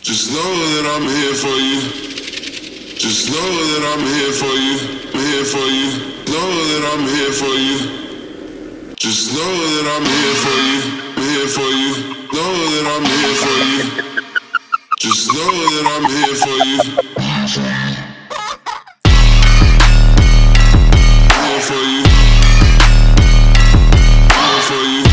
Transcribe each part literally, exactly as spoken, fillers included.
Just know that I'm here for you. Just know that I'm here for you. I'm here for you. Know that I'm here for you. Just know that I'm here for you. I'm here for you. Know that I'm here for you. Just know that I'm here for you. I'm here for you. I'm here for you.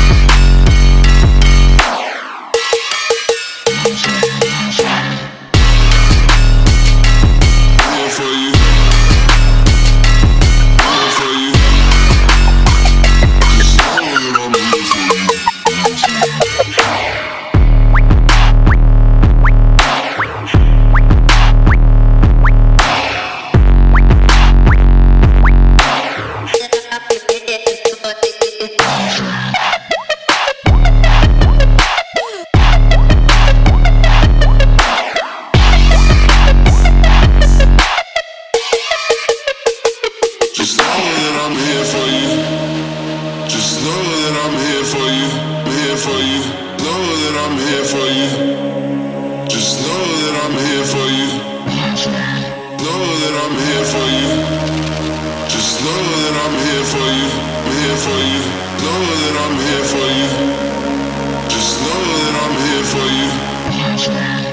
Just know that I'm here for you. Just know that I'm here for you. I'm here for you. Know that I'm here for you. Just know that I'm here for you. Know that I'm here for you. Just know that I'm here for you. I'm here for you. Know that I'm here for you. Just know that I'm here for you.